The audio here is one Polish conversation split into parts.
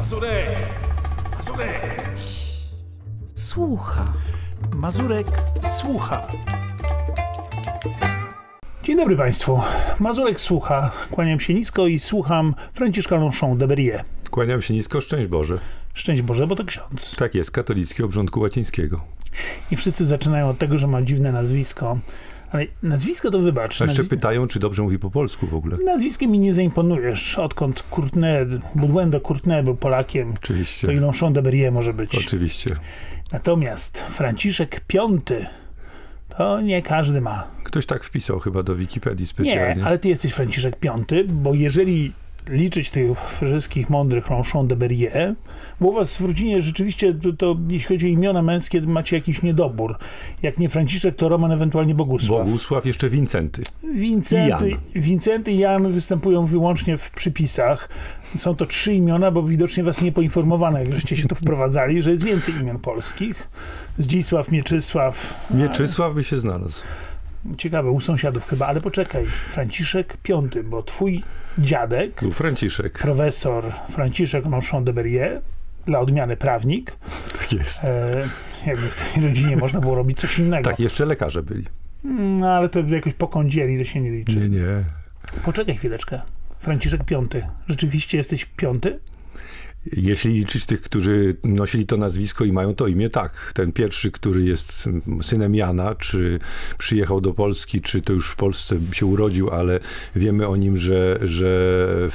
Mazurek! Mazurek! Słucha. Mazurek słucha. Dzień dobry Państwu. Mazurek słucha. Kłaniam się nisko i słucham Franciszka Longchamp de Berryer. Kłaniam się nisko, szczęść Boże. Szczęść Boże, bo to ksiądz. Tak jest, katolicki obrządku łacińskiego. I wszyscy zaczynają od tego, że ma dziwne nazwisko. Ale nazwisko to wybacz. A jeszcze pytają, czy dobrze mówi po polsku w ogóle. Nazwiskiem mi nie zaimponujesz. Odkąd Baudoin de Courtenay był Polakiem, Oczywiście. to i Longchamp de Berryer może być. Oczywiście. Natomiast Franciszek V to nie każdy ma. Ktoś tak wpisał chyba do Wikipedii specjalnie. Nie, ale ty jesteś Franciszek V, bo jeżeli liczyć tych wszystkich mądrych Longchamp de Berryer, bo u was w rodzinie rzeczywiście to jeśli chodzi o imiona męskie, macie jakiś niedobór. Jak nie Franciszek, to Roman, ewentualnie Bogusław. Bogusław, jeszcze Wincenty. Wincenty i Jan występują wyłącznie w przypisach. Są to 3 imiona, bo widocznie was nie poinformowano, jak żeście się tu wprowadzali, że jest więcej imion polskich. Zdzisław, Mieczysław. Mieczysław by się znalazł. Ciekawe, u sąsiadów chyba, ale poczekaj. Franciszek V, bo twój dziadek, Był Franciszek. profesor Franciszek Longchamp de Berryer, dla odmiany prawnik. Tak jest. Jakby w tej rodzinie można było robić coś innego. Tak, jeszcze lekarze byli. No, ale to jakoś po kądzieli, to się nie liczy. Nie. Poczekaj chwileczkę. Franciszek V. Rzeczywiście jesteś piąty? Jeśli liczyć tych, którzy nosili to nazwisko i mają to imię, tak. Ten pierwszy, który jest synem Jana, czy przyjechał do Polski, czy to już w Polsce się urodził, ale wiemy o nim, że w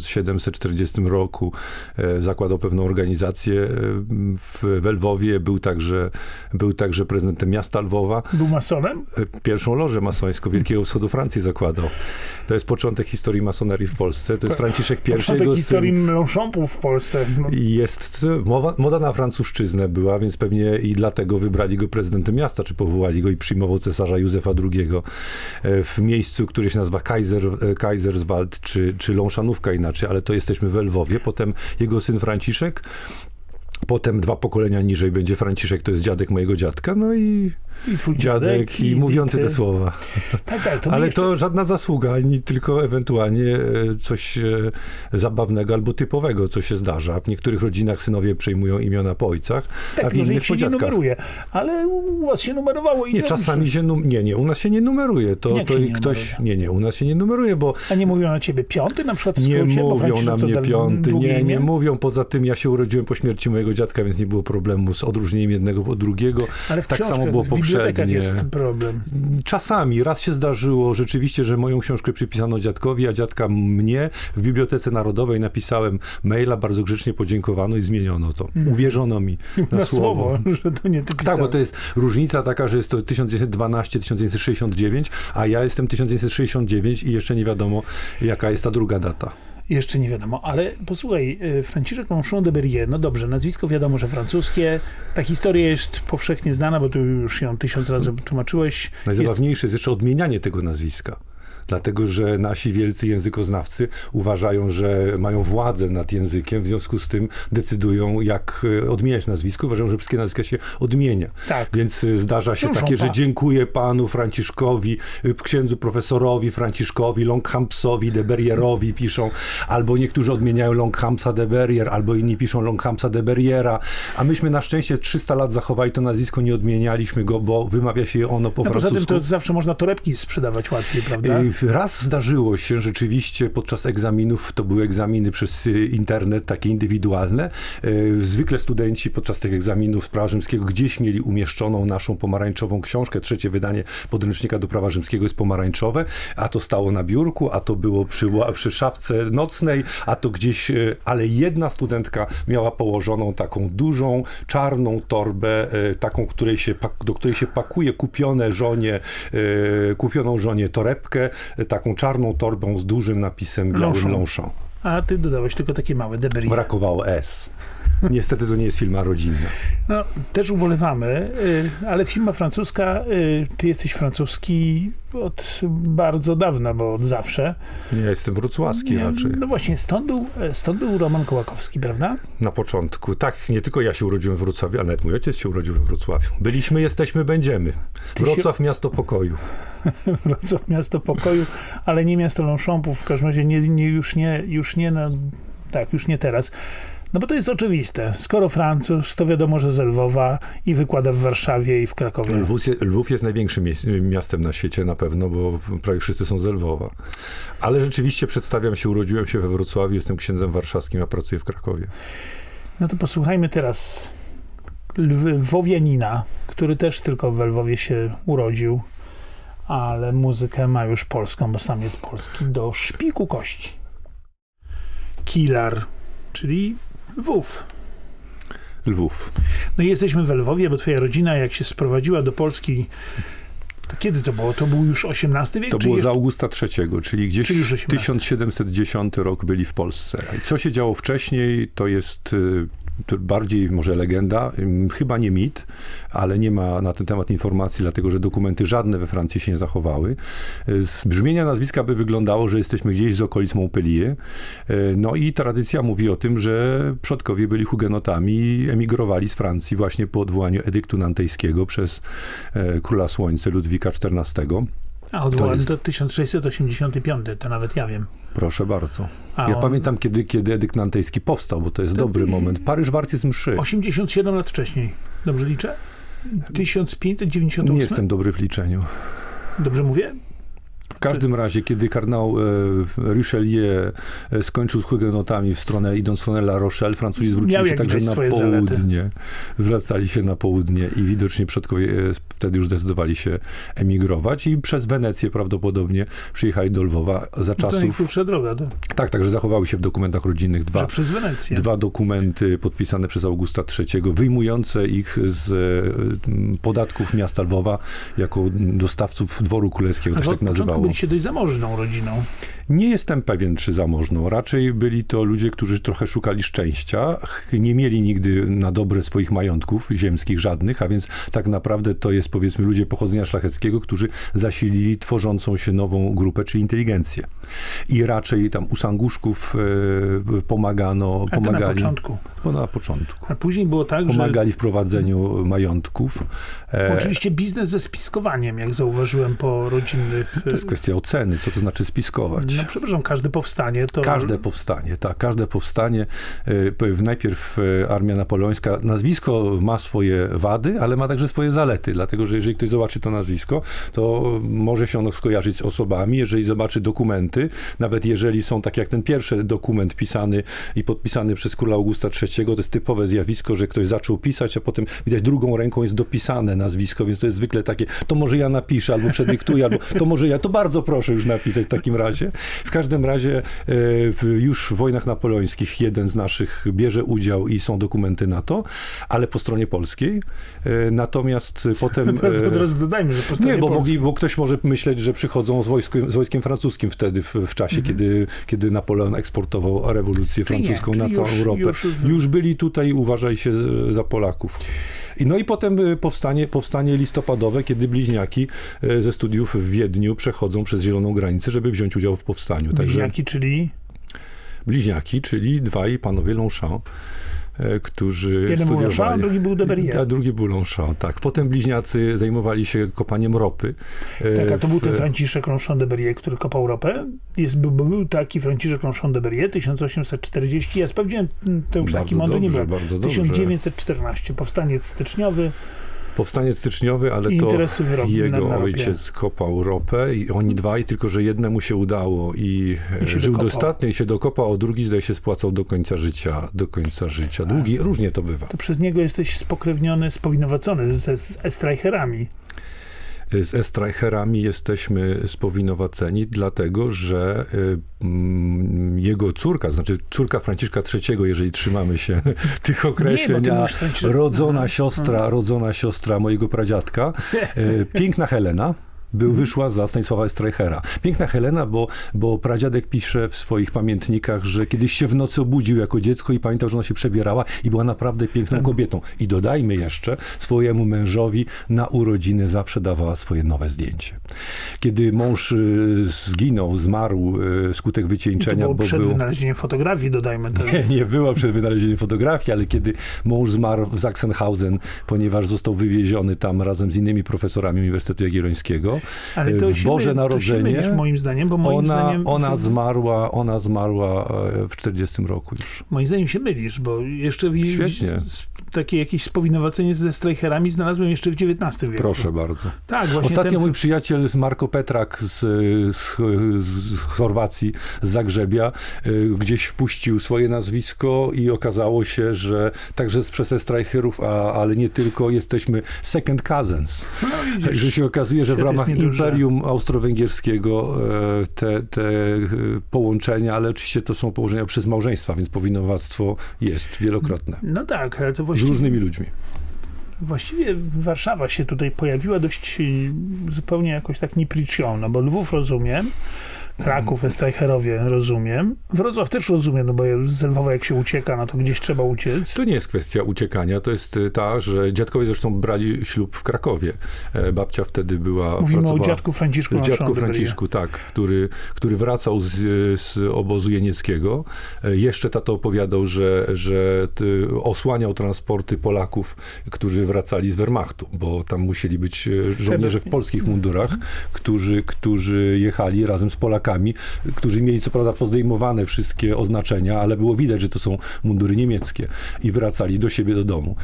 1740 roku zakładał pewną organizację w Lwowie. Był także prezydentem miasta Lwowa. Był masonem? Pierwszą lożę masońską Wielkiego Wschodu Francji zakładał. To jest początek historii masonerii w Polsce. To jest Franciszek I. Początek historii Longchampów w Polsce. Jest moda na francuszczyznę była, więc pewnie i dlatego wybrali go prezydentem miasta, czy powołali go i przyjmował cesarza Józefa II w miejscu, które się nazywa Kaiserswald, czy Longchampówka inaczej, ale to jesteśmy w Lwowie. Potem jego syn Franciszek, potem 2 pokolenia niżej będzie Franciszek, to jest dziadek mojego dziadka, no i twój dziadek i mówiący te słowa. Tak, ale to żadna zasługa, ani tylko ewentualnie coś zabawnego albo typowego, co się zdarza. W niektórych rodzinach synowie przejmują imiona po ojcach, tak, a w innych po nie dziadkach. numeruje, ale u was się numerowało i nie, czasami się nie, u nas się nie numeruje. To ktoś numeruje? U nas się nie numeruje, bo a nie mówią na ciebie piąty na przykład w nie skrócie, mówią na mnie piąty, nie mówią. Poza tym ja się urodziłem po śmierci mojego dziadka, więc nie było problemu z odróżnieniem jednego od drugiego. Ale w tak samo było poprzednie. jest problem. Czasami, raz się zdarzyło rzeczywiście, że moją książkę przypisano dziadkowi, a dziadka mnie. W Bibliotece Narodowej napisałem maila, bardzo grzecznie podziękowano i zmieniono to. Uwierzono mi na słowo. Że to nie ty pisałeś. Tak, bo to jest różnica taka, że jest to 1912-1969, a ja jestem 1969 i jeszcze nie wiadomo, jaka jest ta druga data. Jeszcze nie wiadomo, ale posłuchaj, Franciszek Longchamp de Berryer, no dobrze, nazwisko wiadomo, że francuskie, ta historia jest powszechnie znana, bo tu już ją 1000 razy tłumaczyłeś. Najzabawniejsze jest jeszcze odmienianie tego nazwiska. Dlatego, że nasi wielcy językoznawcy uważają, że mają władzę nad językiem, w związku z tym decydują, jak odmieniać nazwisko. Uważają, że wszystkie nazwiska się odmienia. Tak. Więc zdarza się takie, że dziękuję panu Franciszkowi, księdzu profesorowi Franciszkowi, Longchampsowi, de Berryerowi piszą, albo niektórzy odmieniają Longchampsa de Berryer, albo inni piszą Longchampsa de Berryera, a myśmy na szczęście 300 lat zachowali to nazwisko, nie odmienialiśmy go, bo wymawia się ono po francusku. Poza tym to zawsze można torebki sprzedawać łatwiej, prawda? Raz zdarzyło się rzeczywiście podczas egzaminów, to były egzaminy przez internet, takie indywidualne. Zwykle studenci podczas tych egzaminów z prawa rzymskiego gdzieś mieli umieszczoną naszą pomarańczową książkę. 3. wydanie podręcznika do prawa rzymskiego jest pomarańczowe, a to stało na biurku, a to było przy szafce nocnej, a to gdzieś, ale jedna studentka miała położoną taką dużą, czarną torbę, taką, do której się pakuje kupioną żonie torebkę, taką czarną torbą z dużym napisem białym Longchamp. A ty dodałeś tylko takie małe de Berryer. Brakowało S. Niestety to nie jest firma rodzinna. No, też ubolewamy, ale firma francuska, ty jesteś francuski od bardzo dawna, bo od zawsze. Ja jestem wrocławski raczej. No właśnie, stąd był Roman Kołakowski, prawda? Na początku. Tak, nie tylko ja się urodziłem w Wrocławiu, ale nawet mój ojciec się urodził we Wrocławiu. Byliśmy, jesteśmy, będziemy. Wrocław, miasto pokoju. Wrocław, miasto pokoju, ale nie miasto Longchampów. W każdym razie już nie teraz. No bo to jest oczywiste. Skoro Francuz, to wiadomo, że z Lwowa i wykłada w Warszawie i w Krakowie. Lwów jest największym miastem na świecie na pewno, bo prawie wszyscy są z Lwowa. Ale rzeczywiście przedstawiam się, urodziłem się we Wrocławiu, jestem księdzem warszawskim, a pracuję w Krakowie. No to posłuchajmy teraz Lwowianina, który też tylko w Lwowie się urodził, ale muzykę ma już polską, bo sam jest polski, do szpiku kości. Kilar, czyli Lwów. Lwów. No i jesteśmy w Lwowie, bo twoja rodzina, jak się sprowadziła do Polski, to kiedy to było? To był już XVIII wiek? To było za Augusta III, czyli gdzieś Czyli już 1710 rok byli w Polsce. I co się działo wcześniej, to jest to bardziej może legenda, chyba nie mit, ale nie ma na ten temat informacji, dlatego że dokumenty żadne we Francji się nie zachowały. Z brzmienia nazwiska by wyglądało, że jesteśmy gdzieś z okolic Montpellier. No i tradycja mówi o tym, że przodkowie byli hugenotami i emigrowali z Francji właśnie po odwołaniu edyktu nantejskiego przez króla Słońce Ludwika XIV. A odwołany to 1685, to nawet ja wiem. Proszę bardzo. Ja pamiętam, kiedy edykt nantejski powstał, bo to jest dobry moment. Paryż wart jest mszy. 87 lat wcześniej. Dobrze liczę? 1598? Nie jestem dobry w liczeniu. Dobrze mówię? W każdym razie, kiedy kardynał Richelieu skończył z hugenotami idąc w stronę La Rochelle, Francuzi zwrócili się także na południe. Zwracali się na południe i widocznie przodkowie wtedy już zdecydowali się emigrować i przez Wenecję prawdopodobnie przyjechali do Lwowa za czasów... To najkrótsza droga. To... Tak, także zachowały się w dokumentach rodzinnych dwa dokumenty podpisane przez Augusta III, wyjmujące ich z podatków miasta Lwowa jako dostawców dworu królewskiego, to się tak nazywało. Byliście dość zamożną rodziną. Nie jestem pewien, czy zamożną. Raczej byli to ludzie, którzy trochę szukali szczęścia. Nie mieli nigdy na dobre swoich majątków ziemskich żadnych, a więc tak naprawdę to jest, powiedzmy, ludzie pochodzenia szlacheckiego, którzy zasilili tworzącą się nową grupę, czyli inteligencję. I raczej tam u Sanguszków pomagali. Na początku. Na początku. A później było tak, pomagali w prowadzeniu majątków. Oczywiście biznes ze spiskowaniem, jak zauważyłem po rodzinnych... To jest kwestia oceny, co to znaczy spiskować. No przepraszam, każde powstanie to... Każde powstanie, tak. Każde powstanie. Najpierw armia napoleońska. Nazwisko ma swoje wady, ale ma także swoje zalety, dlatego że jeżeli ktoś zobaczy to nazwisko, to może się ono skojarzyć z osobami. Jeżeli zobaczy dokumenty, nawet jeżeli są tak jak ten pierwszy dokument pisany i podpisany przez króla Augusta III, to jest typowe zjawisko, że ktoś zaczął pisać, a potem widać drugą ręką jest dopisane nazwisko, więc to jest zwykle takie, to może ja napiszę, albo przedyktuję, albo to może ja, to bardzo proszę już napisać w takim razie. W każdym razie już w wojnach napoleońskich jeden z naszych bierze udział i są dokumenty na to, ale po stronie polskiej. Natomiast potem... To od razu dodajmy, że po stronie polskiej. Bo ktoś może myśleć, że przychodzą z wojskiem francuskim wtedy w czasie, kiedy Napoleon eksportował rewolucję francuską na całą Europę. Już byli tutaj i uważali się za Polaków. No i potem powstanie listopadowe, kiedy bliźniaki ze studiów w Wiedniu przechodzą przez zieloną granicę, żeby wziąć udział w powstaniu. Bliźniaki, czyli dwaj panowie Longchamp, którzy jeden studiowali. Był Longchamp, a drugi był de Berrier. A drugi był Longchamp, tak. Potem bliźniacy zajmowali się kopaniem ropy. Tak, a to był ten Franciszek Longchamp de Berrier, który kopał ropę. Był taki Franciszek Longchamp de Berrier, 1840. Ja sprawdziłem, to już taki mądry nie był. 1914, powstaniec styczniowy. Powstaniec styczniowy, ale to jego ojciec kopał ropę i oni dwaj, tylko że jednemu się udało i żył dostatnio i się dokopał, a drugi zdaje się spłacał do końca życia. Różnie to bywa. To przez niego jesteś spokrewniony, spowinowacony z Estreicherami. Z Estreicherami jesteśmy spowinowaceni, dlatego że jego córka, znaczy córka Franciszka III, jeżeli trzymamy się tych określeń, rodzona siostra mojego pradziadka, piękna Helena, wyszła za Stanisława Estreichera. Piękna Helena, bo pradziadek pisze w swoich pamiętnikach, że kiedyś się w nocy obudził jako dziecko i pamiętał, że ona się przebierała i była naprawdę piękną kobietą. I dodajmy jeszcze, swojemu mężowi na urodziny zawsze dawała swoje nowe zdjęcie. Kiedy mąż zmarł wskutek wycieńczenia, to było przed wynalezieniem fotografii, dodajmy to. Nie była przed wynalezieniem fotografii, ale kiedy mąż zmarł w Sachsenhausen, ponieważ został wywieziony tam razem z innymi profesorami Uniwersytetu Jagiellońskiego, Ale to w Boże Narodzenie. To się moim zdaniem, bo moim zdaniem... Ona zmarła w 40 roku już. Moim zdaniem się mylisz, bo jeszcze Świetnie. Takie jakieś spowinowacenie ze Streicherami znalazłem jeszcze w XIX wieku. Proszę bardzo. Tak, właśnie Ostatnio mój przyjaciel Marko Petrak z Chorwacji, z Zagrzebia, gdzieś wpuścił swoje nazwisko i okazało się, że także przez Streicherów, ale nie tylko, jesteśmy second cousins. No, Także się okazuje, że w ramach Imperium Austro-Węgierskiego te połączenia, ale oczywiście to są położenia przez małżeństwa, więc powinowactwo jest wielokrotne. No tak, ale to Z różnymi ludźmi. Właściwie Warszawa się tutaj pojawiła dość zupełnie jakoś tak nipricją, no bo Lwów rozumiem, Kraków, Streicherowie rozumiem, Wrocław też rozumiem, no bo z Lwowa jak się ucieka, no to gdzieś trzeba uciec. To nie jest kwestia uciekania, to jest ta, że dziadkowie zresztą brali ślub w Krakowie. Babcia wtedy była... Mówimy o dziadku Franciszku. Dziadku Franciszku, tak, który wracał z obozu jenieckiego. Jeszcze tato opowiadał, że osłaniał transporty Polaków, którzy wracali z Wehrmachtu, bo tam musieli być żołnierze w polskich mundurach, którzy jechali razem z Polakami, którzy mieli co prawda pozdejmowane wszystkie oznaczenia, ale było widać, że to są mundury niemieckie i wracali do siebie do domu.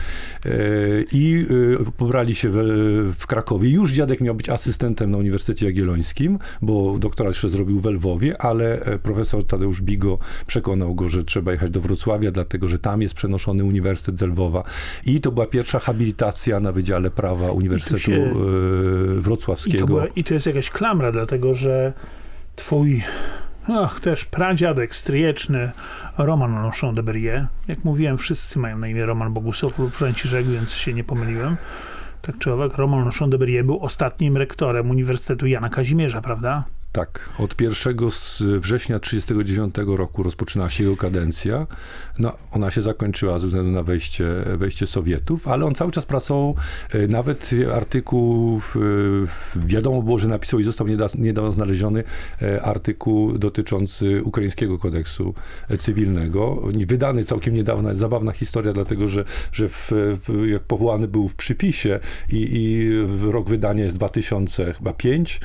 I pobrali się w Krakowie. Już dziadek miał być asystentem na Uniwersytecie Jagiellońskim, bo doktorat jeszcze zrobił w Lwowie, ale profesor Tadeusz Bigo przekonał go, że trzeba jechać do Wrocławia, dlatego, że tam jest przenoszony Uniwersytet z Lwowa. I to była pierwsza habilitacja na Wydziale Prawa Uniwersytetu Wrocławskiego. I to jest jakaś klamra, dlatego, że twój też pradziadek stryjeczny Roman Longchamp de Berryer, jak mówiłem, wszyscy mają na imię Roman Bogusław lub Franciszek, więc się nie pomyliłem. Tak czy owak, Roman Longchamp de Berryer był ostatnim rektorem Uniwersytetu Jana Kazimierza, prawda? Tak, od 1 września 1939 roku rozpoczynała się jego kadencja. No, ona się zakończyła ze względu na wejście Sowietów, ale on cały czas pracował, nawet artykuł, wiadomo było, że napisał i został niedawno znaleziony artykuł dotyczący ukraińskiego kodeksu cywilnego. Wydany całkiem niedawno, zabawna historia, dlatego, że jak powołany był w przypisie i rok wydania jest 2005,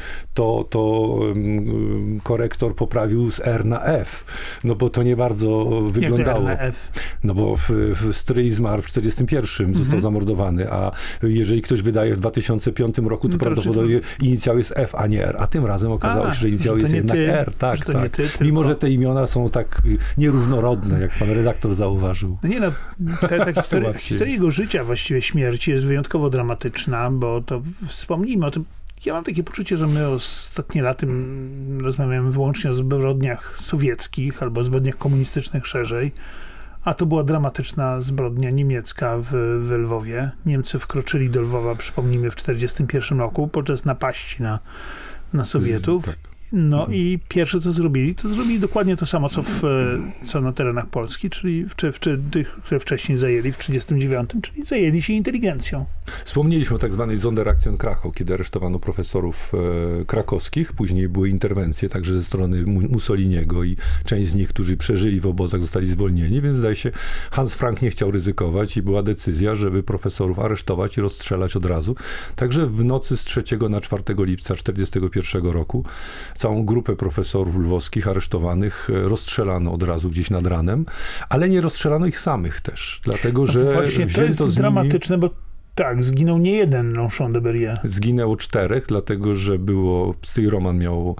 to korektor poprawił z R na F, no bo to nie bardzo wyglądało. Jak to R na F? No bo stryj zmarł w 1941, został zamordowany, a jeżeli ktoś wydaje w 2005 roku, to prawdopodobnie inicjał jest F, a nie R, a tym razem okazało się, że inicjał jest jednak R. Tak. Mimo, że te imiona są tak nieróżnorodne, jak pan redaktor zauważył. No nie no, ta historia jego życia, właściwie śmierci jest wyjątkowo dramatyczna, bo to wspomnijmy o tym. Ja mam takie poczucie, że my ostatnie lata rozmawiamy wyłącznie o zbrodniach sowieckich albo zbrodniach komunistycznych szerzej, a to była dramatyczna zbrodnia niemiecka w Lwowie. Niemcy wkroczyli do Lwowa, przypomnijmy, w 1941 roku podczas napaści na Sowietów. Tak. No i pierwsze, co zrobili, to zrobili dokładnie to samo, co na terenach Polski, czyli tych, które wcześniej zajęli w 1939, czyli zajęli się inteligencją. Wspomnieliśmy o tak zwanej Sonderaktion Krachau, kiedy aresztowano profesorów krakowskich. Później były interwencje także ze strony Mussoliniego i część z nich, którzy przeżyli w obozach, zostali zwolnieni, więc zdaje się, Hans Frank nie chciał ryzykować i była decyzja, żeby profesorów aresztować i rozstrzelać od razu. Także w nocy z 3 na 4 lipca 1941 roku całą grupę profesorów lwowskich aresztowanych rozstrzelano od razu gdzieś nad ranem, ale nie rozstrzelano ich samych też, dlatego, że właśnie to jest dramatyczne, bo tak, zginął nie jeden Longchamp de Berryer. Zginęło 4, dlatego, że stryj Roman miał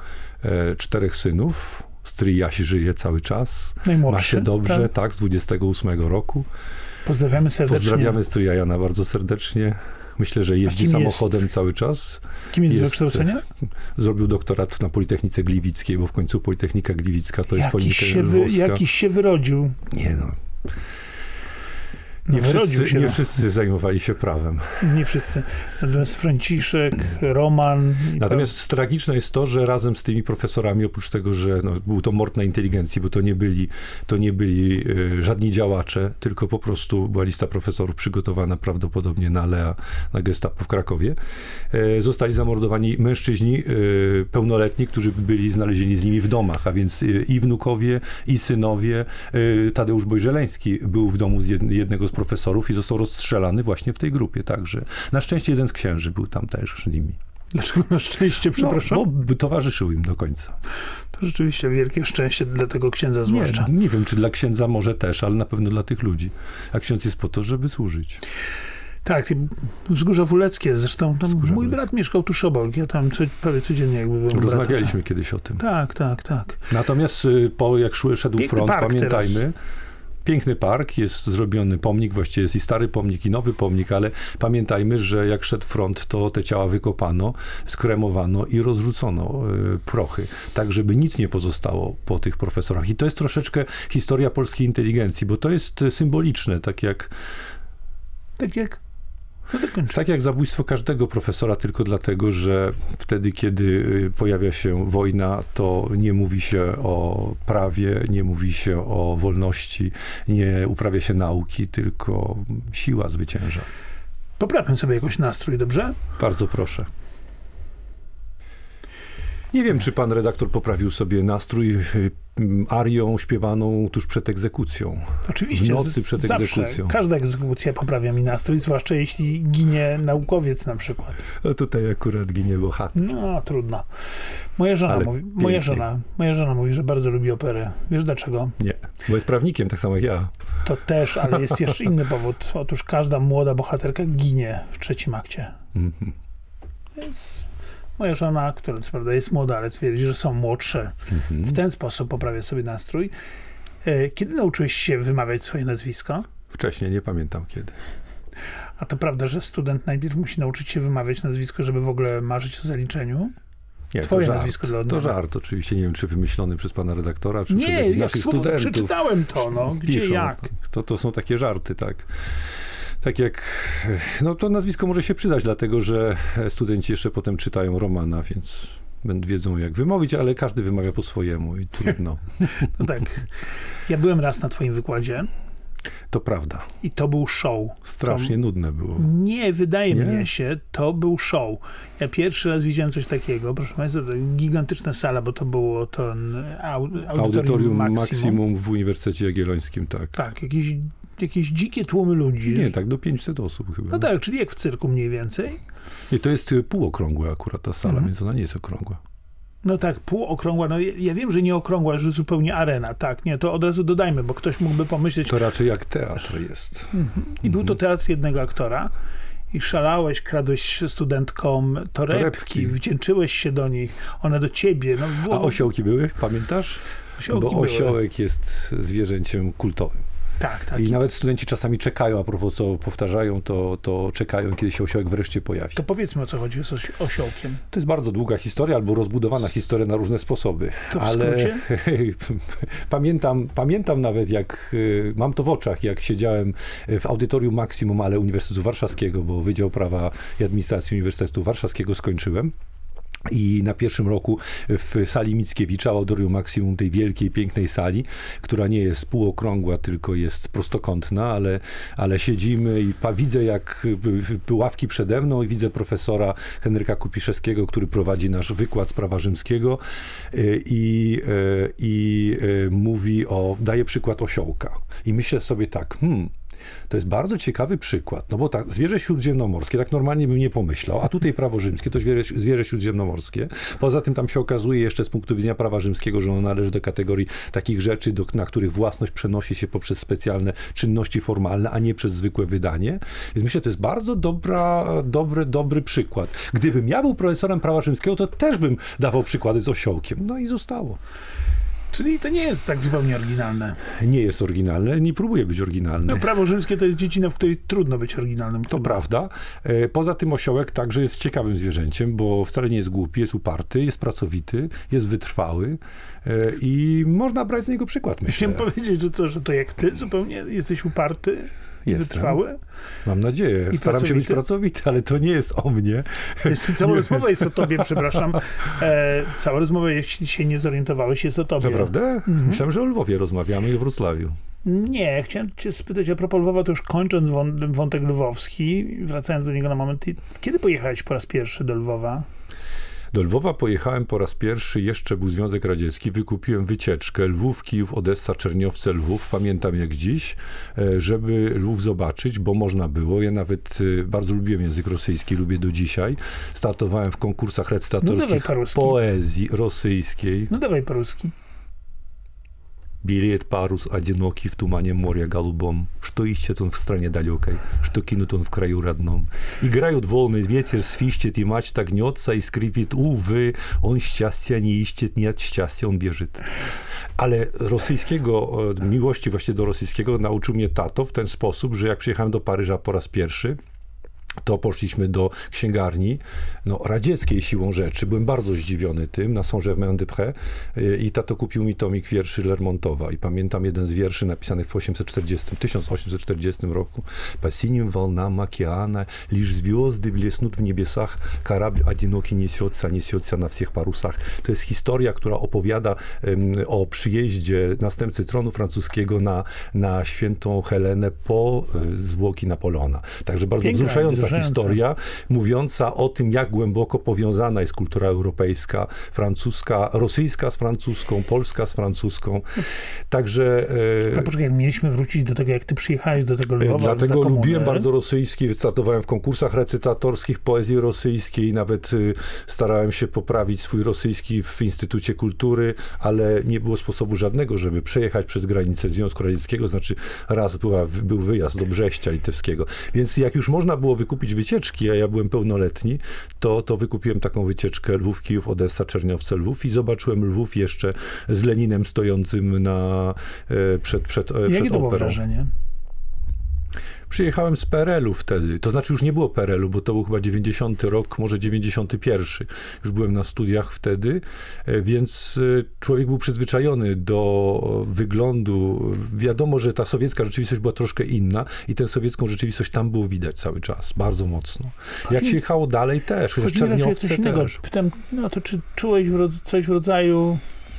4 synów. Stryj Jaś żyje cały czas. Najmłodszy, ma się dobrze, tak, z 28 roku. Pozdrawiamy serdecznie. Pozdrawiamy stryja Jana bardzo serdecznie. Myślę, że jeździ samochodem cały czas. Kim jest z wykształcenia? Zrobił doktorat na Politechnice Gliwickiej, bo w końcu Politechnika Gliwicka to jest Politechnika Lwowska. Jakiś się wyrodził. Nie no. Nie wszyscy zajmowali się prawem. Nie wszyscy. Natomiast Franciszek, Roman... Natomiast tragiczne jest to, że razem z tymi profesorami, oprócz tego, że był to mord na inteligencji, bo to nie byli żadni działacze, tylko po prostu była lista profesorów przygotowana prawdopodobnie na Alea, na Gestapo w Krakowie, zostali zamordowani mężczyźni pełnoletni, którzy byli znalezieni z nimi w domach, a więc i wnukowie, i synowie. Tadeusz Bojżeleński był w domu z jednego z profesorów i został rozstrzelany właśnie w tej grupie także. Na szczęście jeden z księży był tam też z nimi. Dlaczego na szczęście, przepraszam? No, bo towarzyszył im do końca. To rzeczywiście wielkie szczęście dla tego księdza zwłaszcza. Nie wiem, czy dla księdza może też, ale na pewno dla tych ludzi. A ksiądz jest po to, żeby służyć. Tak, Wzgórza Wuleckie, zresztą tam mój brat mieszkał tuż obok, ja tam prawie codziennie jakby byłem Rozmawialiśmy kiedyś o tym. Tak. Natomiast jak szedł Piękny front, pamiętajmy, teraz. Piękny park, jest zrobiony pomnik, właściwie jest i stary pomnik, i nowy pomnik, ale pamiętajmy, że jak szedł front, to te ciała wykopano, skremowano i rozrzucono prochy, tak żeby nic nie pozostało po tych profesorach. I to jest troszeczkę historia polskiej inteligencji, bo to jest symboliczne, tak jak zabójstwo każdego profesora, tylko dlatego, że wtedy, kiedy pojawia się wojna, to nie mówi się o prawie, nie mówi się o wolności, nie uprawia się nauki, tylko siła zwycięża. Poprawmy sobie jakoś nastrój, dobrze? Bardzo proszę. Nie wiem, czy pan redaktor poprawił sobie nastrój arią śpiewaną tuż przed egzekucją. Oczywiście. W nocy przed zawsze. egzekucją. Każda egzekucja poprawia mi nastrój, zwłaszcza jeśli ginie naukowiec na przykład. A tutaj akurat ginie bohater. No, trudno. Moja żona mówi, że bardzo lubi operę. Wiesz dlaczego? Nie, bo jest prawnikiem, tak samo jak ja. To też, ale jest jeszcze inny powód. Otóż każda młoda bohaterka ginie w trzecim akcie. Mhm. Więc moja żona, która co prawda jest młoda, ale twierdzi, że są młodsze, w ten sposób poprawia sobie nastrój. Kiedy nauczyłeś się wymawiać swoje nazwisko? Wcześniej, nie pamiętam kiedy. A to prawda, że student najpierw musi nauczyć się wymawiać nazwisko, żeby w ogóle marzyć o zaliczeniu? Nie, Twoje to żart, nazwisko dla odmiany. To żart, oczywiście. Nie wiem, czy wymyślony przez pana redaktora, czy nie, przez jakichś jak naszych słowo studentów. Przeczytałem to, no. Gdzie, Piszą, jak? To są takie żarty, tak. Tak jak, no to nazwisko może się przydać, dlatego że studenci jeszcze potem czytają Romana, więc wiedzą jak wymówić, ale każdy wymawia po swojemu i trudno. No tak. Ja byłem raz na twoim wykładzie. To prawda. I to był show. Strasznie nudne było. Nie, wydaje mnie się, to był show. Ja pierwszy raz widziałem coś takiego, proszę państwa, to gigantyczna sala, bo to było audytorium Maksimum w Uniwersytecie Jagiellońskim, tak. Tak, jakieś dzikie tłumy ludzi. Nie, tak do 500 osób chyba. No tak, czyli jak w cyrku mniej więcej. Nie, to jest półokrągła akurat ta sala, więc ona nie jest okrągła. No tak, półokrągła, no ja wiem, że nie okrągła, że zupełnie arena, tak, nie, to od razu dodajmy, bo ktoś mógłby pomyśleć... To raczej jak teatr jest. I był to teatr jednego aktora i szalałeś, kradłeś studentkom torebki, wdzięczyłeś się do nich, one do ciebie. No, było... A osiołki były, pamiętasz? Osiołki bo osiołek jest zwierzęciem kultowym. Tak. I nawet studenci czasami czekają, a propos co powtarzają, to czekają, kiedy się osiołek wreszcie pojawi. To powiedzmy, o co chodzi z osiołkiem. To jest bardzo długa historia, albo rozbudowana historia na różne sposoby. To w skrócie? Pamiętam nawet, jak mam to w oczach, jak siedziałem w audytorium Maksimum, ale Uniwersytetu Warszawskiego, bo Wydział Prawa i Administracji Uniwersytetu Warszawskiego skończyłem. I na pierwszym roku w sali Mickiewicza, audytorium Maksimum, tej wielkiej, pięknej sali, która nie jest półokrągła, tylko jest prostokątna, ale siedzimy i widzę jak ławki przede mną i widzę profesora Henryka Kupiszewskiego, który prowadzi nasz wykład z prawa rzymskiego i mówi daje przykład osiołka. I myślę sobie tak, to jest bardzo ciekawy przykład, no bo tak, zwierzę śródziemnomorskie, tak normalnie bym nie pomyślał, a tutaj prawo rzymskie to zwierzę śródziemnomorskie. Poza tym tam się okazuje jeszcze z punktu widzenia prawa rzymskiego, że ono należy do kategorii takich rzeczy, na których własność przenosi się poprzez specjalne czynności formalne, a nie przez zwykłe wydanie. Więc myślę, to jest bardzo dobry przykład. Gdybym ja był profesorem prawa rzymskiego, to też bym dawał przykłady z osiołkiem. No i zostało. Czyli to nie jest tak zupełnie oryginalne. Nie jest oryginalne, nie próbuje być oryginalne. No, prawo rzymskie to jest dziedzina, w której trudno być oryginalnym. To prawda. Poza tym osiołek także jest ciekawym zwierzęciem, bo wcale nie jest głupi, jest uparty, jest pracowity, jest wytrwały i można brać z niego przykład, myślę. Chciałem powiedzieć, że to jak ty zupełnie jesteś uparty, wytrwały. Mam nadzieję. Staram się być pracowity, ale to nie jest o mnie. Cała rozmowa jest o tobie, przepraszam. Cała rozmowa, jeśli się nie zorientowałeś, jest o tobie. Naprawdę? Myślałem, że o Lwowie rozmawiamy i o Wrocławiu. Nie, chciałem cię spytać a propos Lwowa, to już kończąc wątek lwowski, wracając do niego na moment, kiedy pojechałeś po raz pierwszy do Lwowa? Do Lwowa pojechałem po raz pierwszy, jeszcze był Związek Radziecki, wykupiłem wycieczkę Lwów, Kijów, Odessa, Czerniowce, Lwów, pamiętam jak dziś, żeby Lwów zobaczyć, bo można było. Ja nawet bardzo lubiłem język rosyjski, lubię do dzisiaj. Startowałem w konkursach recytatorskich poezji rosyjskiej. No dawaj по-русски. Билет парус одинокий в тумане моря голубом, что ищет он в стране далекой, что кинут он в краю родном. Играют волны, ветер свищет, и мачта гнется, и скрипит, увы, он счастья не ищет, nie od szczęścia on bieżet. Ale rosyjskiego, miłości właśnie do rosyjskiego nauczył mnie tato w ten sposób, że jak przyjechałem do Paryża po raz pierwszy, to poszliśmy do księgarni, radzieckiej siłą rzeczy. Byłem bardzo zdziwiony tym, na Saint-Germain-des-Prés i tato kupił mi tomik wierszy Lermontowa. I pamiętam jeden z wierszy napisanych w 1840 roku. По синим волнам океана, лишь звезды блеснут в небесах, корабль одинокий несется на всех парусах. To jest historia, która opowiada o przyjeździe następcy tronu francuskiego na świętą Helenę po zwłoki Napoleona. Także bardzo wzruszająca historia, mówiąca o tym, jak głęboko powiązana jest kultura europejska, francuska, rosyjska z francuską, polska z francuską. Także... A poczekaj, mieliśmy wrócić do tego, jak ty przyjechałeś do tego Lwowa. Dlatego lubiłem bardzo rosyjski, startowałem w konkursach recytatorskich poezji rosyjskiej, nawet starałem się poprawić swój rosyjski w Instytucie Kultury, ale nie było sposobu żadnego, żeby przejechać przez granicę Związku Radzieckiego, znaczy raz był wyjazd do Brześcia litewskiego. Więc jak już można było wykupić wycieczki, a ja byłem pełnoletni, to wykupiłem taką wycieczkę Lwów, Kijów, Odessa, Czerniowce, Lwów i zobaczyłem Lwów jeszcze z Leninem stojącym przed Jakie to było operą. wrażenie? Przyjechałem z PRL-u wtedy, to znaczy już nie było PRL-u, bo to był chyba 90 rok, może 91. Już byłem na studiach wtedy, więc człowiek był przyzwyczajony do wyglądu. Wiadomo, że ta sowiecka rzeczywistość była troszkę inna i tę sowiecką rzeczywistość tam było widać cały czas, bardzo mocno. Jak się jechało dalej też, chociaż Czerniowce coś innego. też. Pytam, to czy czułeś coś w rodzaju...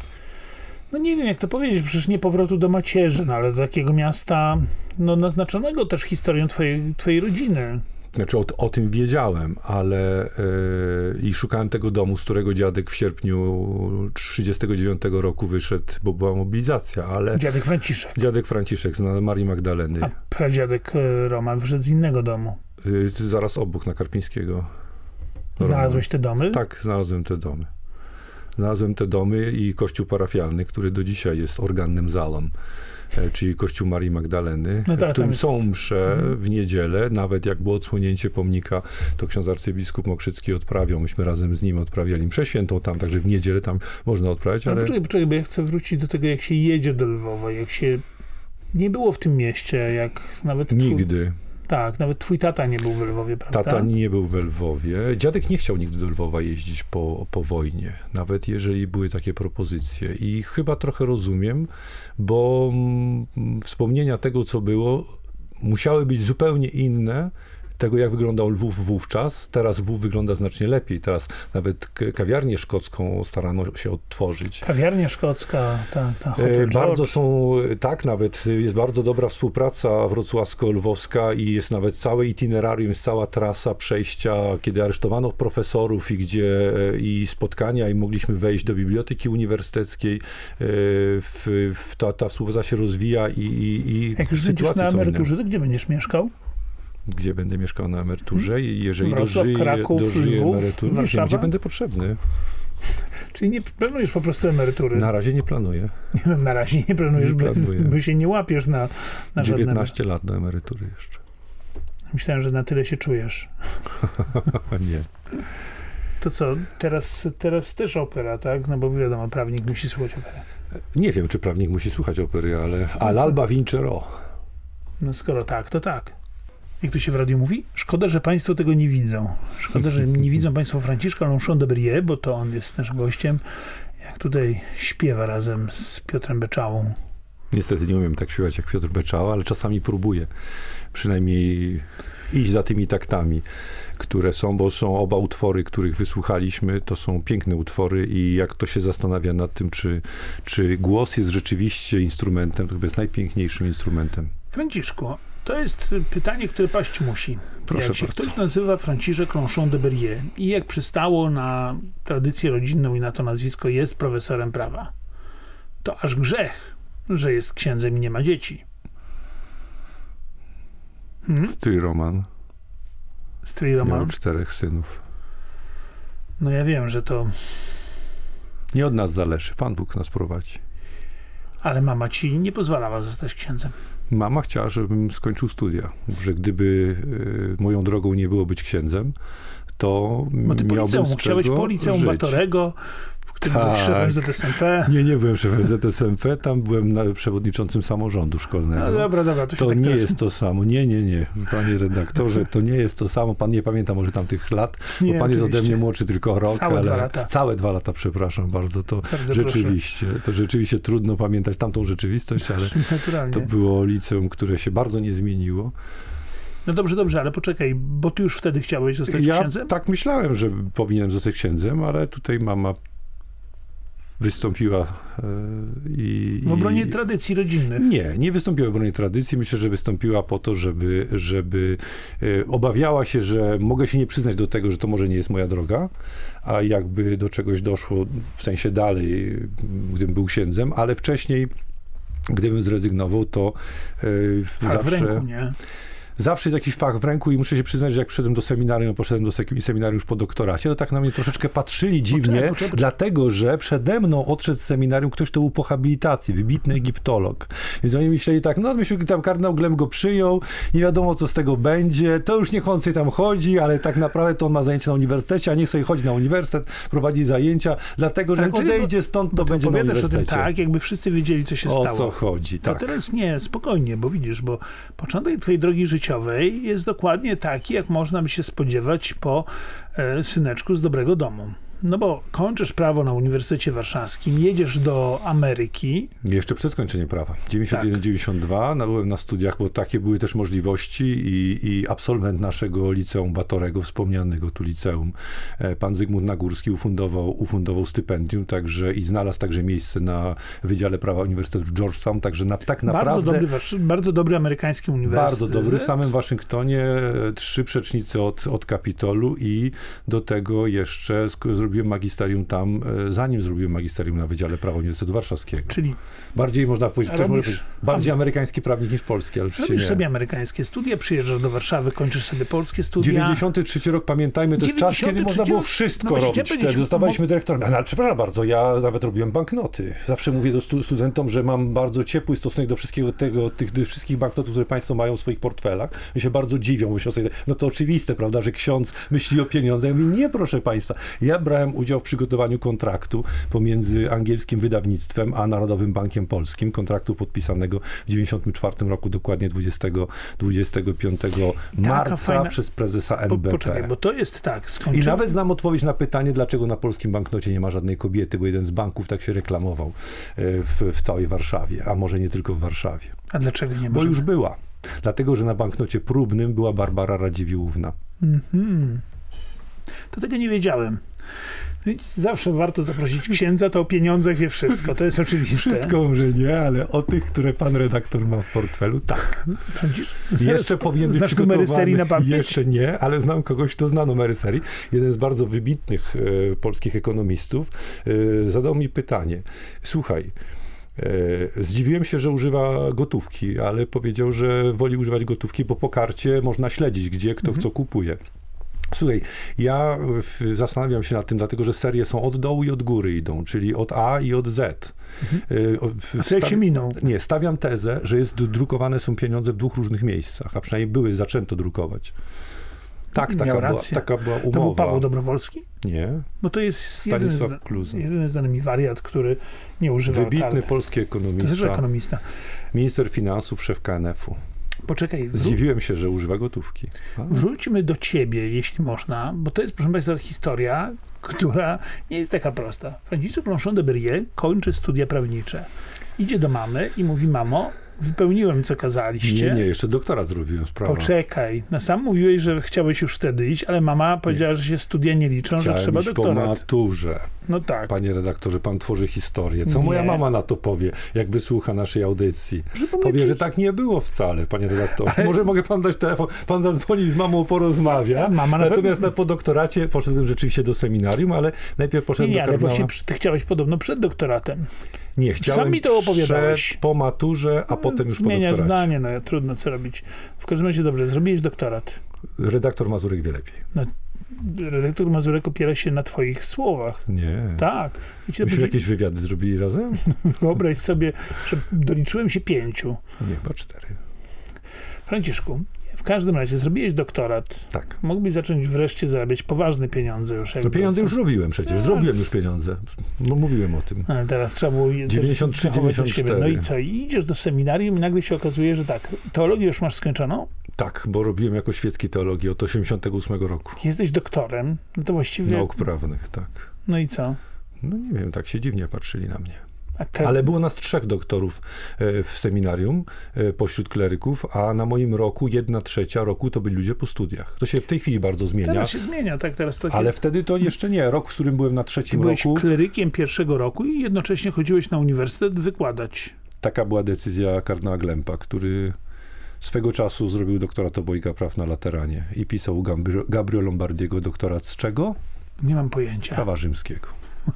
nie wiem, jak to powiedzieć, przecież nie powrotu do macierzy, ale do takiego miasta, naznaczonego też historią twojej rodziny. Znaczy o tym wiedziałem, ale i szukałem tego domu, z którego dziadek w sierpniu 1939 roku wyszedł, bo była mobilizacja, ale... Dziadek Franciszek. Dziadek Franciszek z Marii Magdaleny. A pradziadek Roman wyszedł z innego domu. Zaraz obok, na Karpińskiego. Znalazłeś te domy? Tak, znalazłem te domy. Znalazłem te domy i kościół parafialny, który do dzisiaj jest organnym zalom, czyli kościół Marii Magdaleny, w którym są msze w niedzielę. Nawet jak było odsłonięcie pomnika, to ksiądz arcybiskup Mokrzycki odprawiał. Myśmy razem z nim odprawiali mszę świętą tam, także w niedzielę tam można odprawiać. Ale poczekaj, bo ja chcę wrócić do tego, jak się jedzie do Lwowa, jak się nie było w tym mieście, jak nawet... Nigdy. Tak, nawet twój tata nie był w Lwowie, prawda? Tata nie był w Lwowie. Dziadek nie chciał nigdy do Lwowa jeździć po wojnie, nawet jeżeli były takie propozycje. I chyba trochę rozumiem, bo wspomnienia tego, co było, musiały być zupełnie inne tego, jak wyglądał Lwów wówczas. Teraz Lwów wygląda znacznie lepiej. Teraz nawet kawiarnię szkocką starano się odtworzyć. Kawiarnia szkocka, tak. Bardzo są, tak, nawet jest bardzo dobra współpraca wrocławsko-lwowska i jest nawet całe itinerarium, jest cała trasa przejścia, kiedy aresztowano profesorów i gdzie i spotkania i mogliśmy wejść do biblioteki uniwersyteckiej. Ta współpraca się rozwija i jak już będziesz na emeryturze, to gdzie będziesz mieszkał? Gdzie będę mieszkał na emeryturze i jeżeli Wrocław, Kraków, dożyję Lwów, emerytury, nie wiem, gdzie będę potrzebny. Czyli nie planujesz po prostu emerytury? Na razie nie planuję. Na razie nie planujesz, bo się nie łapiesz na 19 lat do emerytury jeszcze. Myślałem, że na tyle się czujesz. Nie. To co, teraz też opera, tak? No bo wiadomo, prawnik musi słuchać opery. Nie wiem, czy prawnik musi słuchać opery, ale all'alba vincero. No skoro tak, to tak. Jak to się w radiu mówi? Szkoda, że państwo tego nie widzą. Szkoda, że nie widzą państwo Franciszka Longchamp de Berry, bo to on jest naszym gościem. Jak tutaj śpiewa razem z Piotrem Beczałą. Niestety nie umiem tak śpiewać jak Piotr Beczała, ale czasami próbuję przynajmniej iść za tymi taktami, które są, bo są oba utwory, których wysłuchaliśmy, to są piękne utwory i jak to się zastanawia nad tym, czy głos jest rzeczywiście instrumentem, to chyba jest najpiękniejszym instrumentem. Franciszku, To jest pytanie, które paść musi. Proszę jak się bardzo. ktoś nazywa Franciszek Ronchon de Berrier i jak przystało na tradycję rodzinną i na to nazwisko jest profesorem prawa, to aż grzech, że jest księdzem i nie ma dzieci. Stryj Roman Stryj Roman. miał 4 synów. No ja wiem, że to... Nie od nas zależy. Pan Bóg nas prowadzi. Ale mama ci nie pozwalała zostać księdzem. Mama chciała, żebym skończył studia. Że gdyby moją drogą nie było być księdzem, to Bo ty po miałbym liceum, z chciałeś czego po liceum żyć. Batorego, w którym byłeś szefem ZSMP. Nie byłem szefem ZSMP, tam byłem przewodniczącym samorządu szkolnego. No dobra, to się To tak nie teraz... jest to samo. Nie. Panie redaktorze, to nie jest to samo. Pan nie pamięta może tamtych lat, Nie, bo pan jest ode oczywiście. mnie młodszy tylko o rok. Całe 2 ale lata. Całe 2 lata, przepraszam bardzo. To Bardzo rzeczywiście trudno pamiętać tamtą rzeczywistość, ale Naturalnie. to było liceum, które się bardzo nie zmieniło. No dobrze, ale poczekaj, bo ty już wtedy chciałeś zostać Ja księdzem? tak myślałem, że powinienem zostać księdzem, ale tutaj mama wystąpiła W obronie tradycji rodzinnych. Nie wystąpiła w obronie tradycji. Myślę, że wystąpiła po to, żeby obawiała się, że mogę się nie przyznać do tego, że to może nie jest moja droga, a jakby do czegoś doszło, w sensie dalej, gdybym był księdzem, ale wcześniej, gdybym zrezygnował, to Fach w zawsze... ręku, nie? Zawsze jest jakiś fach w ręku i muszę się przyznać, że jak przyszedłem do seminarium, poszedłem do seminarium już po doktoracie, to tak na mnie troszeczkę patrzyli dziwnie, Poczekaj. dlatego, że przede mną odszedł z seminarium ktoś, kto był po habilitacji, wybitny egiptolog. Więc oni myśleli tak, no myśmy tam, kardynał Glem go przyjął, nie wiadomo, co z tego będzie, to już niech on sobie tam chodzi, ale tak naprawdę to on ma zajęcia na uniwersytecie, a niech sobie chodzi na uniwersytet, prowadzi zajęcia, dlatego, że Ale jak czekaj, odejdzie stąd, to będzie na Opowiadasz o tym uniwersytecie. tak, jakby wszyscy wiedzieli, co się O stało. co chodzi, To tak. teraz nie, spokojnie, bo widzisz, bo początek twojej drogi życiowej jest dokładnie taki, jak można by się spodziewać po syneczku z dobrego domu. No bo kończysz prawo na Uniwersytecie Warszawskim, jedziesz do Ameryki. Jeszcze przed skończeniem prawa. 91-92, byłem na studiach, bo takie były też możliwości i absolwent naszego liceum Batorego, wspomnianego tu liceum, pan Zygmunt Nagórski ufundował stypendium, także i znalazł także miejsce na Wydziale Prawa Uniwersytetu w Georgetown, także tak naprawdę... Bardzo dobry amerykański uniwersytet. Bardzo dobry. W samym Waszyngtonie 3 przecznice od Kapitolu i do tego jeszcze zrobiłem magisterium tam, zanim zrobiłem magisterium na Wydziale Prawa Uniwersytetu Warszawskiego. Czyli bardziej można powiedzieć, bardziej amerykański prawnik niż polski, ale oczywiście robisz nie. sobie amerykańskie studia, przyjeżdżasz do Warszawy, kończysz sobie polskie studia. 93 rok, pamiętajmy, to jest czas, kiedy można było wszystko robić. Wtedy zostawaliśmy dyrektorem. Ale przepraszam bardzo, ja nawet robiłem banknoty. Zawsze mówię do studentom, że mam bardzo ciepły stosunek do wszystkiego tych wszystkich banknotów, które państwo mają w swoich portfelach. Oni się bardzo dziwią. Myślą sobie, no to oczywiste, prawda, że ksiądz myśli o pieniądzach. Ja mówię, nie, proszę państwa. Ja brałem udział w przygotowaniu kontraktu pomiędzy angielskim wydawnictwem a Narodowym Bankiem Polskim. Kontraktu podpisanego w 94 roku, dokładnie 25 marca fajna... przez prezesa NBP. Poczekaj, bo to jest tak. I nawet znam odpowiedź na pytanie, dlaczego na polskim banknocie nie ma żadnej kobiety, bo jeden z banków tak się reklamował w całej Warszawie, a może nie tylko w Warszawie. A dlaczego nie ma? Bo już była. Dlatego, że na banknocie próbnym była Barbara Radziwiłłówna. To tego nie wiedziałem. Zawsze warto zaprosić księdza, to o pieniądzach wie wszystko, to jest oczywiste. Wszystko może nie, ale o tych, które pan redaktor ma w portfelu, tak. Jeszcze powinien być Znasz numery serii na pamięć? Jeszcze nie, ale znam kogoś, kto zna numery serii. Jeden z bardzo wybitnych polskich ekonomistów zadał mi pytanie. Słuchaj, zdziwiłem się, że używa gotówki, ale powiedział, że woli używać gotówki, bo po karcie można śledzić, gdzie kto co kupuje. Słuchaj, ja zastanawiam się nad tym, dlatego że serie są od dołu i od góry idą, czyli od A i od Z. A co jak się minął? Nie, stawiam tezę, że drukowane są pieniądze w 2 różnych miejscach, a przynajmniej zaczęto drukować. Tak, taka była umowa. To był Paweł Dobrowolski? Nie. Bo to jest Stanisław Kluza. jedyny znany mi wariat, który nie używa wybitny kart. polski ekonomista. To też ekonomista. Minister finansów, szef KNF-u. Poczekaj. Zdziwiłem się, że używa gotówki. Wróćmy do ciebie, jeśli można, bo to jest, proszę państwa, historia, która nie jest taka prosta. Franciszek Ronchon de Berrier kończy studia prawnicze. Idzie do mamy i mówi: mamo, wypełniłem, co kazaliście. Nie, jeszcze doktorat zrobiłem, sprawa. Poczekaj. Sam mówiłeś, że chciałeś już wtedy iść, ale mama powiedziała, że się studia nie liczą, że trzeba iść doktorat. po maturze. No tak. Panie redaktorze, pan tworzy historię. Co Nie. moja mama na to powie, jak wysłucha naszej audycji? Powie, że tak nie było wcale, panie redaktorze. Może mogę pan dać telefon, pan zadzwoni z mamą, porozmawia. Mama Natomiast po doktoracie poszedłem rzeczywiście do seminarium, ale najpierw poszedłem Nie, do ale kardynała. właśnie ty chciałeś podobno przed doktoratem. Nie, chciałem Sam mi to opowiadałeś. po maturze, a potem już po Zmieniasz doktoracie. zdanie, no trudno co robić. W każdym razie dobrze, zrobiłeś doktorat. Redaktor Mazurek wie lepiej. Redaktor Mazurek opiera się na twoich słowach. Nie. Tak. I ci to Myśmy jakieś wywiady zrobili razem? Wyobraź sobie, że doliczyłem się 5. Nie, chyba 4. Franciszku, w każdym razie zrobiłeś doktorat. Tak. Mógłbyś zacząć wreszcie zarabiać poważne pieniądze już. No pieniądze już robiłem przecież. Zrobiłem już pieniądze. No, mówiłem o tym. Ale teraz trzeba było 93, zachować za siebie. 94. No i co? I idziesz do seminarium i nagle się okazuje, że tak, teologię już masz skończoną? Tak, bo robiłem jako świecki teologię od 88 roku. Jesteś doktorem, no to właściwie... Nauk prawnych, tak. No i co? No nie wiem, tak się dziwnie patrzyli na mnie. A Ale było nas 3 doktorów w seminarium pośród kleryków, a na moim roku 1/3 roku to byli ludzie po studiach. To się w tej chwili bardzo zmienia. Teraz się zmienia, tak? Teraz to Ale wtedy to jeszcze nie. Rok, w którym byłem na 3. Ty byłeś roku. klerykiem pierwszego roku i jednocześnie chodziłeś na uniwersytet wykładać. Taka była decyzja kardynała Glempa, który swego czasu zrobił doktorat obojga praw na Lateranie i pisał u Gabriel Lombardiego doktorat z czego? Nie mam pojęcia. Prawa rzymskiego.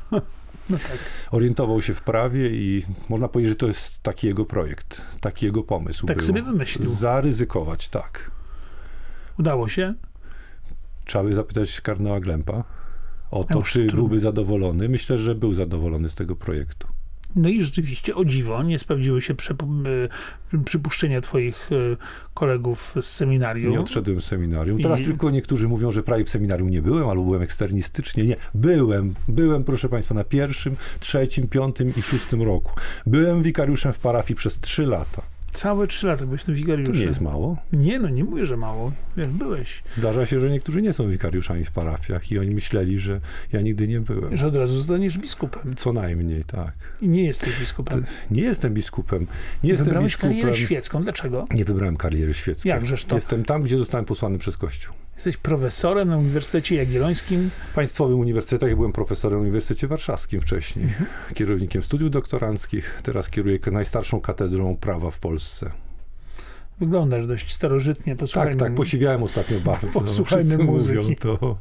No tak. Orientował się w prawie i można powiedzieć, że to jest taki jego projekt, taki jego pomysł Tak był. sobie wymyślił. Zaryzykować, tak. Udało się? Trzeba by zapytać kardynała Glempa o to, Już czy trudno. byłby zadowolony. Myślę, że był zadowolony z tego projektu. No i rzeczywiście, o dziwo, nie sprawdziły się przypuszczenia twoich kolegów z seminarium. Nie odszedłem z seminarium. Teraz I- tylko niektórzy mówią, że prawie w seminarium nie byłem, albo byłem eksternistycznie. Nie, byłem, proszę państwa, na 1., 3., 5. i 6. roku. Byłem wikariuszem w parafii przez 3 lata. Całe 3 lata byłeś tym To wikariuszem. nie jest mało. Nie, no nie mówię, że mało. Jak byłeś. Zdarza się, że niektórzy nie są wikariuszami w parafiach i oni myśleli, że ja nigdy nie byłem. Że od razu zostaniesz biskupem. Co najmniej, tak. I nie jesteś biskupem. Nie jestem biskupem. Nie jestem Wybrałeś biskupem. karierę świecką. Dlaczego? Nie wybrałem kariery świeckiej. Jakżeż to? Jestem tam, gdzie zostałem posłany przez Kościół. Jesteś profesorem na Uniwersytecie Jagiellońskim. W Państwowym Uniwersytecie, ja byłem profesorem na Uniwersytecie Warszawskim wcześniej. Kierownikiem studiów doktoranckich. Teraz kieruję najstarszą katedrą prawa w Polsce. Wyglądasz dość starożytnie. Posłuchajmy, Tak, posiwiałem ostatnio bardzo. Posłuchajmy Wszyscy muzyki. mówią to.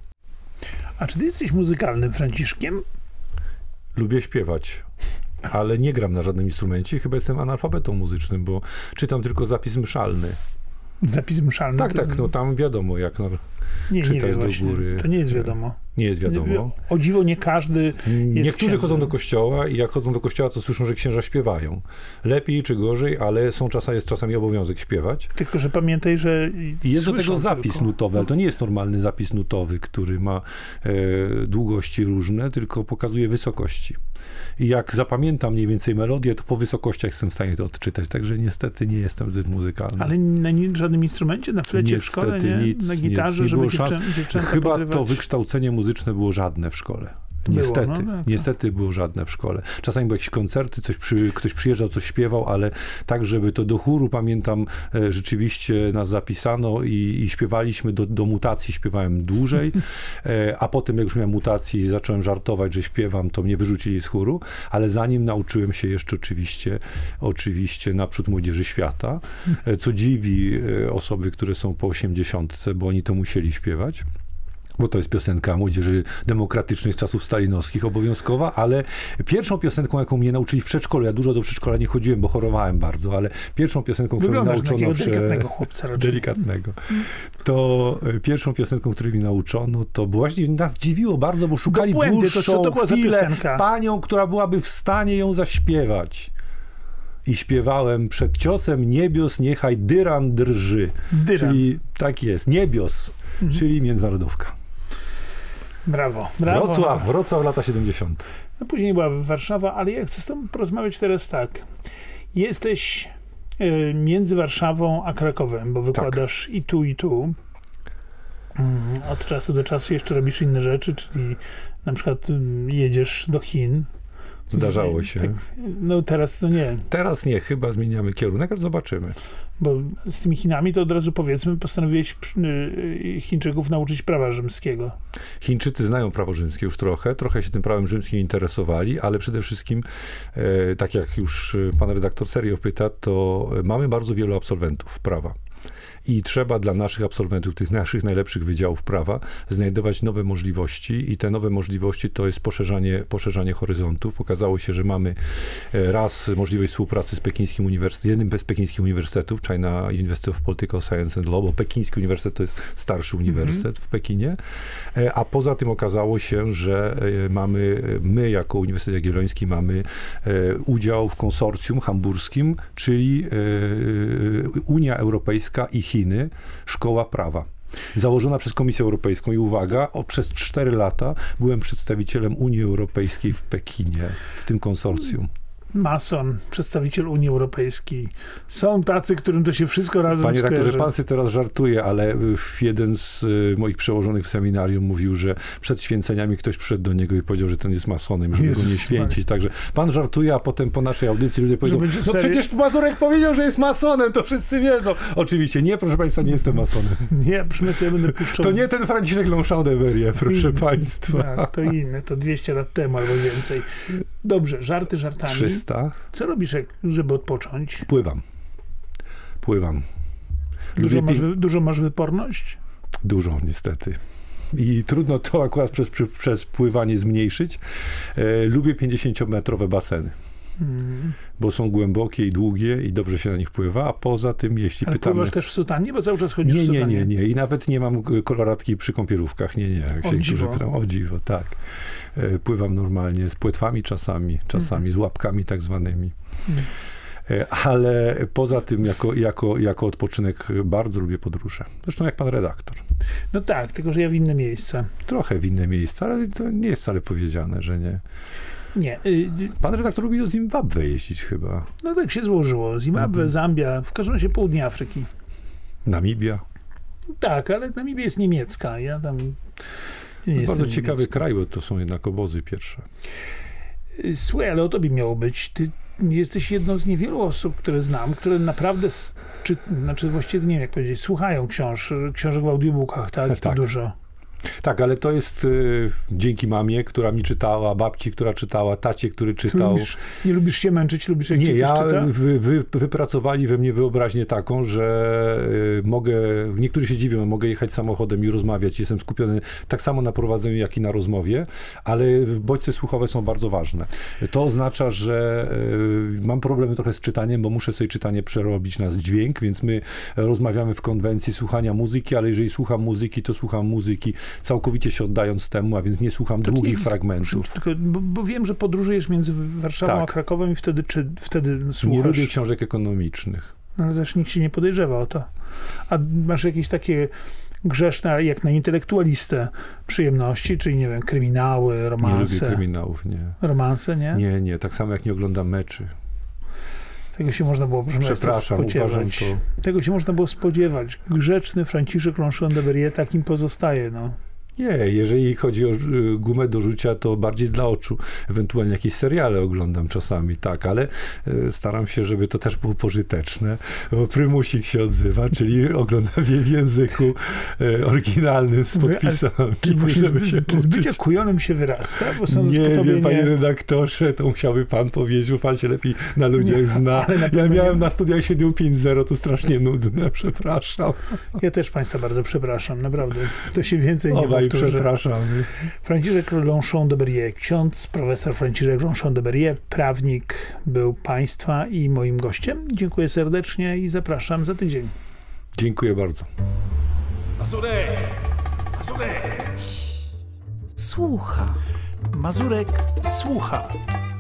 A czy ty jesteś muzykalnym Franciszkiem? Lubię śpiewać, ale nie gram na żadnym instrumencie. Chyba jestem analfabetą muzycznym, bo czytam tylko zapis mszalny. Zapis mszalny? Tak, no tam wiadomo, jak nie czytać wiem do właśnie. góry. To nie jest wiadomo. Nie jest wiadomo. O dziwo, nie każdy jest Niektórzy księdzem. chodzą do kościoła i jak chodzą do kościoła, to słyszą, że księża śpiewają. Lepiej czy gorzej, ale jest czasami obowiązek śpiewać. Tylko, że pamiętaj, że I jest do słyszą tego zapis tylko. nutowy, ale to nie jest normalny zapis nutowy, który ma długości różne, tylko pokazuje wysokości. I jak zapamiętam mniej więcej melodię, to po wysokościach jestem w stanie to odczytać. Także niestety nie jestem zbyt muzykalny. Ale na żadnym instrumencie, na flecie w szkole, nie? Nic, Na gitarze, nie żeby było szans. dziewczęta Chyba podrywać? to wykształcenie muzyczne było żadne w szkole. Było, Niestety, no tak. niestety było żadne w szkole. Czasami były jakieś koncerty, ktoś przyjeżdżał, coś śpiewał, ale tak, żeby to do chóru, pamiętam, rzeczywiście nas zapisano i śpiewaliśmy do mutacji, śpiewałem dłużej, a potem jak już miałem mutację i zacząłem żartować, że śpiewam, to mnie wyrzucili z chóru, ale zanim nauczyłem się jeszcze oczywiście naprzód Młodzieży Świata, co dziwi osoby, które są po 80, bo oni to musieli śpiewać. Bo to jest piosenka młodzieży demokratycznej z czasów stalinowskich, obowiązkowa, ale pierwszą piosenką, jaką mnie nauczyli w przedszkolu, ja dużo do przedszkola nie chodziłem, bo chorowałem bardzo, ale pierwszą piosenką, którą mi nauczono... delikatnego chłopca raczej. Delikatnego. To pierwszą piosenką, której mi nauczono, to było właśnie, nas dziwiło bardzo, bo szukali Do puenty, to dłuższą co to była za chwilę piosenka? panią, która byłaby w stanie ją zaśpiewać. I śpiewałem przed ciosem niebios niechaj dyran drży. Dyran. Czyli tak jest, niebios, czyli międzynarodówka. Brawo. Wrocław, lata 70. No później była Warszawa, ale ja chcę z tobą porozmawiać teraz tak. Jesteś między Warszawą a Krakowem, bo wykładasz i tu, i tu. Od czasu do czasu jeszcze robisz inne rzeczy, czyli na przykład jedziesz do Chin, Zdarzało się. Tak, no teraz to nie. Teraz nie, chyba zmieniamy kierunek, ale zobaczymy. Bo z tymi Chinami to od razu powiedzmy, postanowiłeś Chińczyków nauczyć prawa rzymskiego. Chińczycy znają prawo rzymskie już trochę się tym prawem rzymskim interesowali, ale przede wszystkim, tak jak już pan redaktor serio pyta, to mamy bardzo wielu absolwentów prawa. I trzeba dla naszych absolwentów, tych naszych najlepszych wydziałów prawa, znajdować nowe możliwości i te nowe możliwości to jest poszerzanie horyzontów. Okazało się, że mamy raz możliwość współpracy z pekińskim uniwersytetem, jednym z pekińskich uniwersytetów, China University of Political Science and Law, bo pekiński uniwersytet to jest starszy uniwersytet w Pekinie, a poza tym okazało się, że my jako Uniwersytet Jagielloński mamy udział w konsorcjum hamburskim, czyli Unia Europejska i Chiny, Szkoła Prawa. Założona przez Komisję Europejską i uwaga, przez 4 lata byłem przedstawicielem Unii Europejskiej w Pekinie, w tym konsorcjum. Mason, przedstawiciel Unii Europejskiej. Są tacy, którym to się wszystko razem Panie skojarzy. redaktorze, pan sobie teraz żartuje, ale jeden z moich przełożonych w seminarium mówił, że przed święceniami ktoś przyszedł do niego i powiedział, że ten jest masonem, żeby go nie święcić. Także pan żartuje, a potem po naszej audycji ludzie powiedzą, no przecież Mazurek powiedział, że jest masonem, to wszyscy wiedzą. Oczywiście, nie, proszę państwa, nie jestem masonem. Nie, przynajmniej ja będę puszczał. To nie ten Franciszek Longchamp de Berry, proszę państwa. Tak, to inny, to 200 lat temu albo więcej. Dobrze, żarty żartami. 300. Co robisz, żeby odpocząć? Pływam. Dużo masz wyporność? Dużo, niestety. I trudno to akurat przez pływanie zmniejszyć. Lubię 50-metrowe baseny. Bo są głębokie i długie i dobrze się na nich pływa, a poza tym, jeśli ale pytamy... pływasz też w sutannie, bo cały czas chodzisz w sutannie? Nie. I nawet nie mam koloratki przy kąpielówkach. Nie. Jak się niektórzy pytają, o dziwo, tak. Pływam normalnie, z płetwami czasami, z łapkami tak zwanymi. Ale poza tym, jako odpoczynek bardzo lubię podróże. Zresztą jak pan redaktor. No tak, tylko że ja w inne miejsca. Trochę w inne miejsca, ale to nie jest wcale powiedziane, że nie. Nie. Pan redaktor lubi do Zimbabwe jeździć chyba. No tak się złożyło. Zimbabwe, Zambia, w każdym razie południe Afryki. Namibia. Tak, ale Namibia jest niemiecka. Ja tam nie jestem bardzo ciekawy niemiecka. kraj, bo to są jednak obozy pierwsze. Słuchaj, ale o tobie miało być. Ty jesteś jedną z niewielu osób, które znam, które naprawdę, właściwie nie wiem jak powiedzieć, słuchają książek w audiobookach, tak? I to dużo. Tak, ale to jest dzięki mamie, która mi czytała, babci, która czytała, tacie, który czytał. Nie lubisz się męczyć, lubisz jak Nie, czyta? wypracowali we mnie wyobraźnię taką, że niektórzy się dziwią, mogę jechać samochodem i rozmawiać, jestem skupiony tak samo na prowadzeniu, jak i na rozmowie, ale bodźce słuchowe są bardzo ważne. To oznacza, że mam problemy trochę z czytaniem, bo muszę sobie czytanie przerobić na dźwięk, więc my rozmawiamy w konwencji słuchania muzyki, ale jeżeli słucham muzyki, to słucham muzyki całkowicie się oddając temu, a więc nie słucham długich fragmentów. Bo wiem, że podróżujesz między Warszawą a Krakowem i wtedy słuchasz. Nie lubię książek ekonomicznych. No ale też nikt się nie podejrzewa o to. A masz jakieś takie grzeszne, jak na intelektualistę, przyjemności, czyli nie wiem, kryminały, romanse? Nie lubię kryminałów, nie. Romanse, nie? Nie. Tak samo jak nie oglądam meczy. Tego się można było, proszę Przepraszam, uważam to. Tego się można było spodziewać. Grzeczny Franciszek Longchamp de Berry takim pozostaje, no. Nie, jeżeli chodzi o gumę do rzucia, to bardziej dla oczu. Ewentualnie jakieś seriale oglądam czasami, tak, ale staram się, żeby to też było pożyteczne. Bo prymusik się odzywa, czyli oglądam w języku oryginalnym z podpisami. Czy z bycia kujonem się wyrasta? Bo nie wiem, panie redaktorze, to musiałby pan powiedzieć, bo pan się lepiej na ludziach zna. Ja miałem na studiach 750, to strasznie nudne, przepraszam. Ja też państwa bardzo przepraszam, naprawdę. To się więcej nie powtórzy. Przepraszam. Franciszek Longchamp de Berry, ksiądz, profesor Franciszek Longchamp de Berry, prawnik, był państwa i moim gościem. Dziękuję serdecznie i zapraszam za tydzień. Dziękuję bardzo. Mazurek! Słucha. Mazurek słucha.